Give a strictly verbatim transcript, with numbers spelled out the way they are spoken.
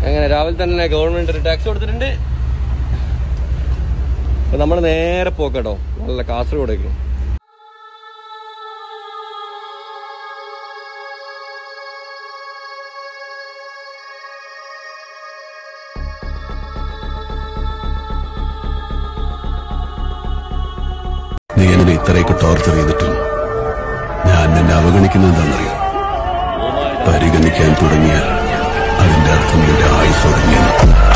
അങ്ങനെ രാവിലെ തന്നെ ഗവൺമെന്റ് ഒരു ടാക്സ് കൊടുത്തിട്ടുണ്ട്. അപ്പൊ നമ്മൾ നേരെ പോക്കട്ടോ നല്ല കാസർഗോഡേക്ക്. നീ എന്നെ ഇത്രയൊക്കെ ടോർച്ചർ ചെയ്തിട്ടും ഞാൻ നിന്നെ അവഗണിക്കുന്നത് എന്താണെന്നറിയാം. പരിഗണിക്കാൻ തുടങ്ങിയാൽ അതിന്റെ അർത്ഥം നിന്റെ ആയുസ് ഒടുങ്ങിയെന്ന്.